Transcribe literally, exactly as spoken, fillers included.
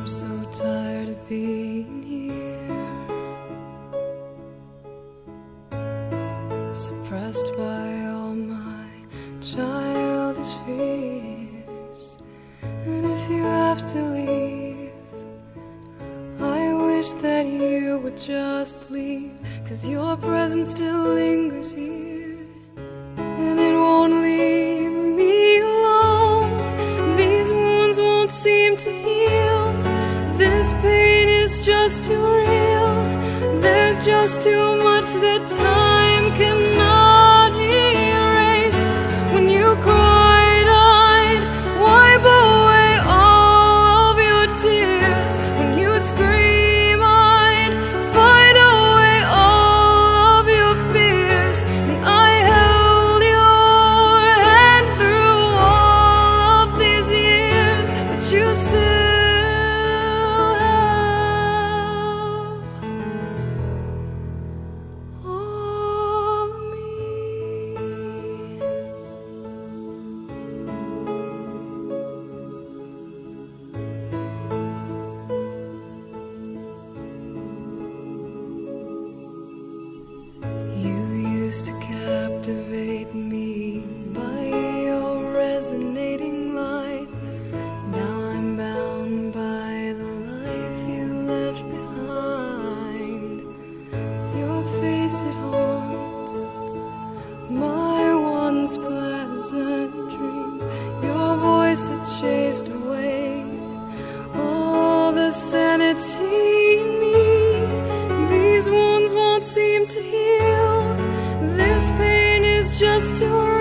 I'm so tired of being here, suppressed by all my childish fears. And if you have to leave, I wish that you would just leave, 'cause your presence still lingers here, and it won't leave me alone. These wounds won't seem to heal. This pain is just too real. There's just too much that time cannot erase. When you cried, I'd wipe away all of your tears. When you scream, I'd fight away all of your fears. And I held your hand through all of these years, but you still to captivate me by your resonating light. Now I'm bound by the life you left behind. Your face, it haunts my once pleasant dreams. Your voice, it chased away all the sanity in me. These wounds won't seem to heal. This pain is just too